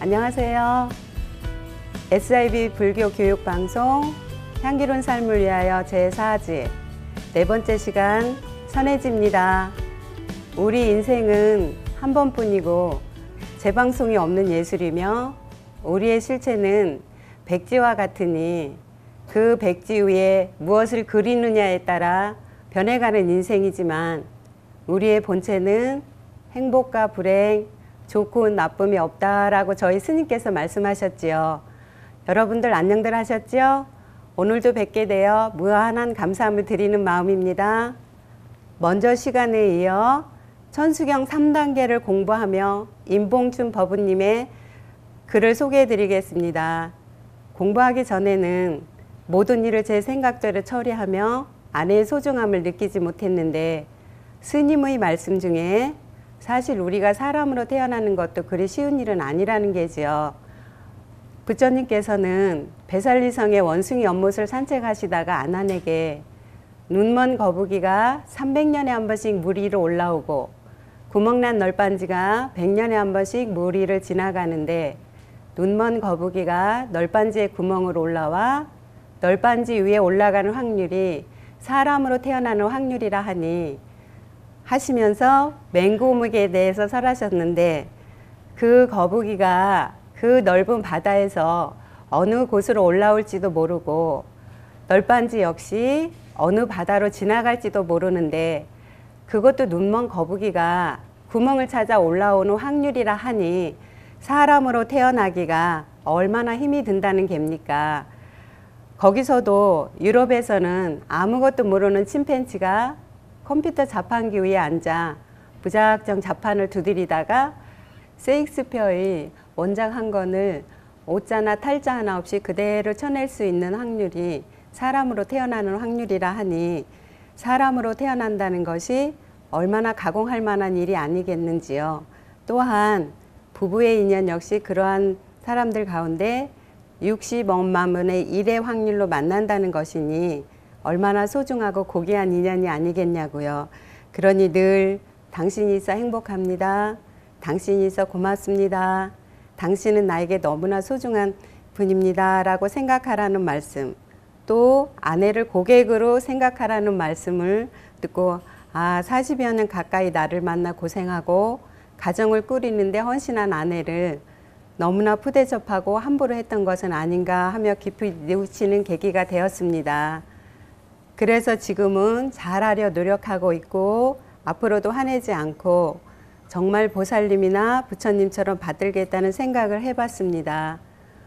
안녕하세요. SIB 불교 교육 방송 향기로운 삶을 위하여 제4지 네 번째 시간 선혜지입니다. 우리 인생은 한 번뿐이고 재방송이 없는 예술이며 우리의 실체는 백지와 같으니 그 백지 위에 무엇을 그리느냐에 따라 변해가는 인생이지만 우리의 본체는 행복과 불행, 좋고 나쁨이 없다라고 저희 스님께서 말씀하셨지요. 여러분들 안녕들 하셨죠? 오늘도 뵙게 되어 무한한 감사함을 드리는 마음입니다. 먼저 시간에 이어 천수경 3단계를 공부하며 임봉춘 법우님의 글을 소개해 드리겠습니다. 공부하기 전에는 모든 일을 제 생각대로 처리하며 아내의 소중함을 느끼지 못했는데 스님의 말씀 중에 사실 우리가 사람으로 태어나는 것도 그리 쉬운 일은 아니라는 게지요. 부처님께서는 배살리성의 원숭이 연못을 산책하시다가 아난에게 눈먼 거북이가 300년에 한 번씩 물 위로 올라오고 구멍난 널빤지가 100년에 한 번씩 물 위를 지나가는데 눈먼 거북이가 널빤지의 구멍으로 올라와 널빤지 위에 올라가는 확률이 사람으로 태어나는 확률이라 하시면서 맹구묵에 대해서 설하셨는데 그 거북이가 그 넓은 바다에서 어느 곳으로 올라올지도 모르고 널빤지 역시 어느 바다로 지나갈지도 모르는데 그것도 눈먼 거북이가 구멍을 찾아 올라오는 확률이라 하니 사람으로 태어나기가 얼마나 힘이 든다는 겝니까? 거기서도 유럽에서는 아무것도 모르는 침팬지가 컴퓨터 자판기 위에 앉아 무작정 자판을 두드리다가 셰익스피어의 원작 한 권을 오자나 탈자 하나 없이 그대로 쳐낼 수 있는 확률이 사람으로 태어나는 확률이라 하니 사람으로 태어난다는 것이 얼마나 가공할 만한 일이 아니겠는지요. 또한 부부의 인연 역시 그러한 사람들 가운데 60억만분의 1의 확률로 만난다는 것이니 얼마나 소중하고 고귀한 인연이 아니겠냐고요. 그러니 늘 당신이 있어 행복합니다. 당신이 있어 고맙습니다. 당신은 나에게 너무나 소중한 분입니다. 라고 생각하라는 말씀, 또 아내를 고객으로 생각하라는 말씀을 듣고 40여 년 가까이 나를 만나 고생하고 가정을 꾸리는데 헌신한 아내를 너무나 푸대접하고 함부로 했던 것은 아닌가 하며 깊이 뉘우치는 계기가 되었습니다. 그래서 지금은 잘하려 노력하고 있고 앞으로도 화내지 않고 정말 보살님이나 부처님처럼 받들겠다는 생각을 해봤습니다.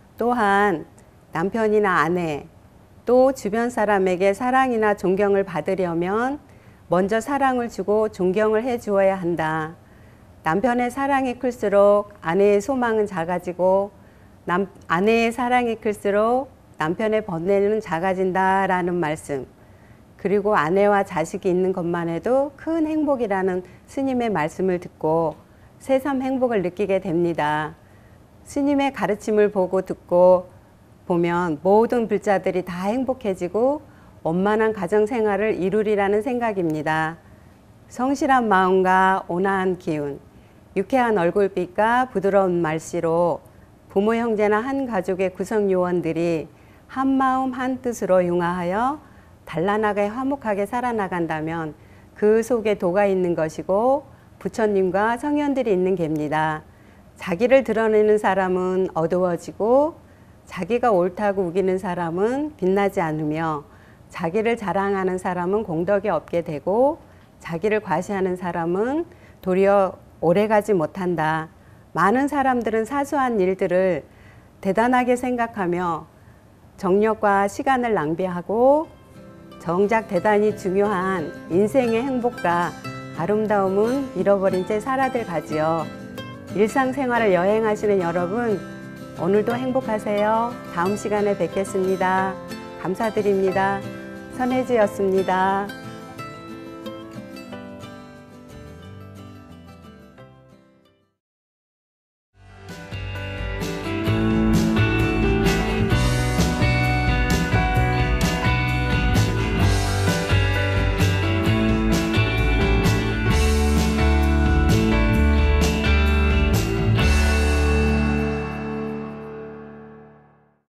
또한 남편이나 아내 또 주변 사람에게 사랑이나 존경을 받으려면 먼저 사랑을 주고 존경을 해주어야 한다. 남편의 사랑이 클수록 아내의 소망은 작아지고 아내의 사랑이 클수록 남편의 번뇌는 작아진다라는 말씀, 그리고 아내와 자식이 있는 것만 해도 큰 행복이라는 스님의 말씀을 듣고 새삼 행복을 느끼게 됩니다. 스님의 가르침을 보고 듣고 보면 모든 불자들이 다 행복해지고 원만한 가정생활을 이루리라는 생각입니다. 성실한 마음과 온화한 기운, 유쾌한 얼굴빛과 부드러운 말씨로 부모 형제나 한 가족의 구성 요원들이 한 마음 한 뜻으로 융화하여 단란하게 화목하게 살아나간다면 그 속에 도가 있는 것이고 부처님과 성현들이 있는 겝니다. 자기를 드러내는 사람은 어두워지고 자기가 옳다고 우기는 사람은 빛나지 않으며 자기를 자랑하는 사람은 공덕이 없게 되고 자기를 과시하는 사람은 도리어 오래가지 못한다. 많은 사람들은 사소한 일들을 대단하게 생각하며 정력과 시간을 낭비하고 정작 대단히 중요한 인생의 행복과 아름다움은 잃어버린 채 살아들 가지요. 일상생활을 여행하시는 여러분, 오늘도 행복하세요. 다음 시간에 뵙겠습니다. 감사드립니다. 선혜지였습니다.